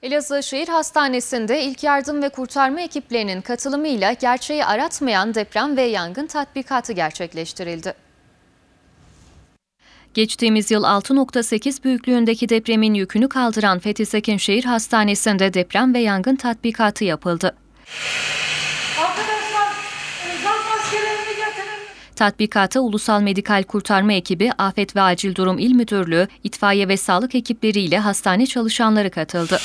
Elazığ Şehir Hastanesi'nde ilk yardım ve kurtarma ekiplerinin katılımıyla gerçeği aratmayan deprem ve yangın tatbikatı gerçekleştirildi. Geçtiğimiz yıl 6.8 büyüklüğündeki depremin yükünü kaldıran Fethi Sekin Şehir Hastanesi'nde deprem ve yangın tatbikatı yapıldı. Tatbikata Ulusal Medikal Kurtarma Ekibi, Afet ve Acil Durum İl Müdürlüğü, itfaiye ve sağlık ekipleriyle hastane çalışanları katıldı.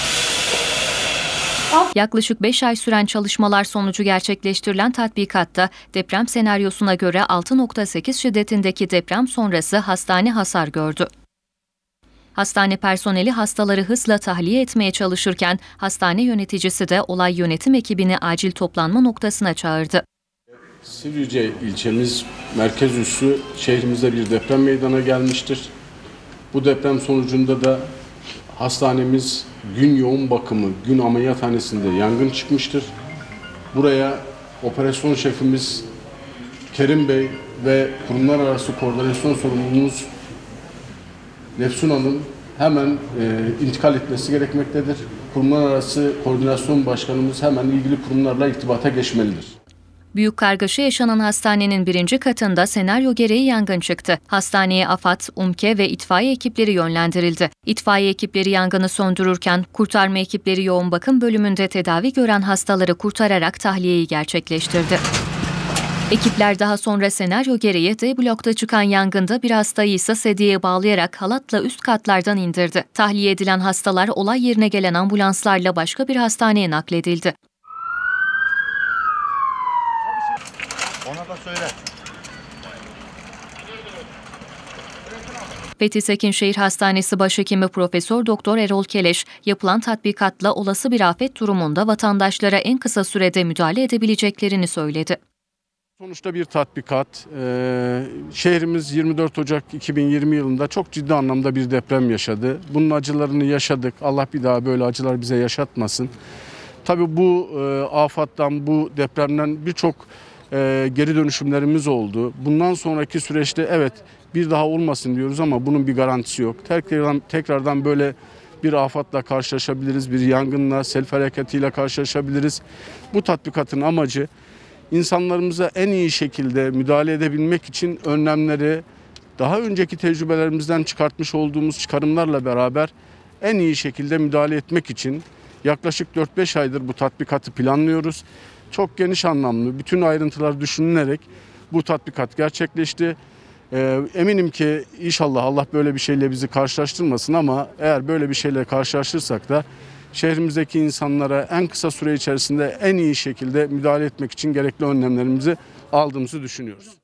Yaklaşık 5 ay süren çalışmalar sonucu gerçekleştirilen tatbikatta deprem senaryosuna göre 6.8 şiddetindeki deprem sonrası hastane hasar gördü. Hastane personeli hastaları hızla tahliye etmeye çalışırken hastane yöneticisi de olay yönetim ekibini acil toplanma noktasına çağırdı. Sivrice ilçemiz merkez üssü şehrimizde bir deprem meydana gelmiştir. Bu deprem sonucunda da hastanemiz gün yoğun bakımı, gün ameliyathanesinde yangın çıkmıştır. Buraya operasyon şefimiz Kerim Bey ve kurumlar arası koordinasyon sorumlumuz Nefsun Hanım hemen intikal etmesi gerekmektedir. Kurumlar arası koordinasyon başkanımız hemen ilgili kurumlarla irtibata geçmelidir. Büyük kargaşa yaşanan hastanenin 1. katında senaryo gereği yangın çıktı. Hastaneye AFAD, UMKE ve itfaiye ekipleri yönlendirildi. İtfaiye ekipleri yangını söndürürken kurtarma ekipleri yoğun bakım bölümünde tedavi gören hastaları kurtararak tahliyeyi gerçekleştirdi. Ekipler daha sonra senaryo gereği D blokta çıkan yangında bir hastayı ise sedyeye bağlayarak halatla üst katlardan indirdi. Tahliye edilen hastalar olay yerine gelen ambulanslarla başka bir hastaneye nakledildi. Ona da söyle. Fethi Sekin Şehir Hastanesi Başhekimi Profesör Doktor Erol Keleş, yapılan tatbikatla olası bir afet durumunda vatandaşlara en kısa sürede müdahale edebileceklerini söyledi. Sonuçta bir tatbikat. Şehrimiz 24 Ocak 2020 yılında çok ciddi anlamda bir deprem yaşadı. Bunun acılarını yaşadık. Allah bir daha böyle acılar bize yaşatmasın. Tabii bu afattan, bu depremden birçok geri dönüşümlerimiz oldu. Bundan sonraki süreçte evet bir daha olmasın diyoruz ama bunun bir garantisi yok. Tekrardan böyle bir afatla karşılaşabiliriz, bir yangınla, sel felaketiyle karşılaşabiliriz. Bu tatbikatın amacı insanlarımıza en iyi şekilde müdahale edebilmek için önlemleri daha önceki tecrübelerimizden çıkartmış olduğumuz çıkarımlarla beraber en iyi şekilde müdahale etmek için yaklaşık 4-5 aydır bu tatbikatı planlıyoruz. Çok geniş anlamlı, bütün ayrıntılar düşünülerek bu tatbikat gerçekleşti. Eminim ki inşallah Allah böyle bir şeyle bizi karşılaştırmasın ama eğer böyle bir şeyle karşılaşırsak da şehrimizdeki insanlara en kısa süre içerisinde en iyi şekilde müdahale etmek için gerekli önlemlerimizi aldığımızı düşünüyoruz.